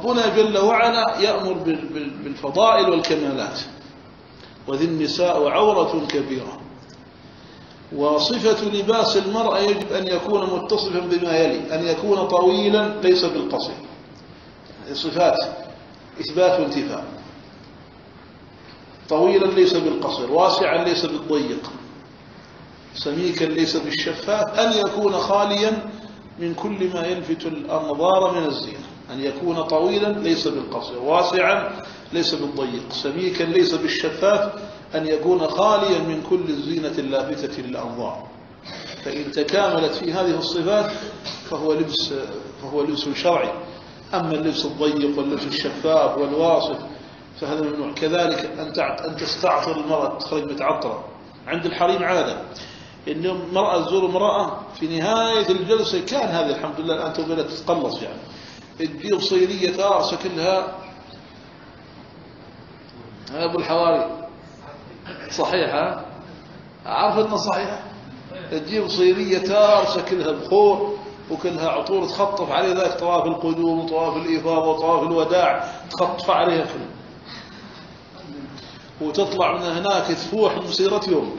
ربنا جل وعلا يأمر بالفضائل والكمالات، وذي النساء عورة كبيرة. وصفة لباس المرأة يجب أن يكون متصفا بما يلي: أن يكون طويلا ليس بالقصير، صفات إثبات وانتفاء. طويلا ليس بالقصير، واسعا ليس بالضيق، سميكا ليس بالشفاف، أن يكون خاليا من كل ما يلفت الأنظار من الزينة. أن يكون طويلا ليس بالقصير، واسعا ليس بالضيق، سميكا ليس بالشفاف، أن يكون خاليا من كل الزينة اللافتة للأنظار. فإن تكاملت في هذه الصفات فهو لبس شرعي. أما اللبس الضيق واللبس الشفاف والواصف فهذا ممنوع. كذلك أن تستعطر المرأة، تخرج متعطرة. عند الحريم عادة إن المرأة تزور امرأة في نهاية الجلسة، كان هذا الحمد لله الآن بدأت تتقلص، يعني تجيب صينية تارسة كلها. يا أبو الحواري صحيحة؟ عارف أنها صحيحة؟ تجيب صينية تارسة كلها بخور وكلها عطور، تخطف عليه ذاك طواف القدوم وطواف الإفاضة وطواف الوداع، تخطف عليها كلها، وتطلع من هناك تفوح مسيرة يوم.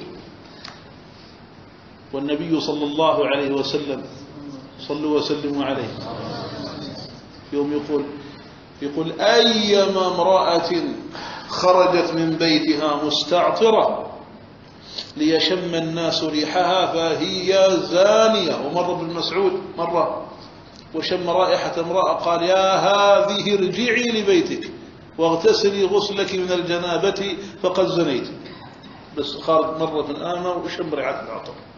والنبي صلى الله عليه وسلم، صلوا وسلموا عليه، يوم يقول أيما امرأة خرجت من بيتها مستعطرة ليشم الناس ريحها فهي زانية. ومر ابن مسعود مرة وشم رائحة امرأة قال: يا هذه ارجعي لبيتك واغتسلي غسلك من الجنابة فقد زنيت. بس خارج مرة آمة وشم ريحة العطر.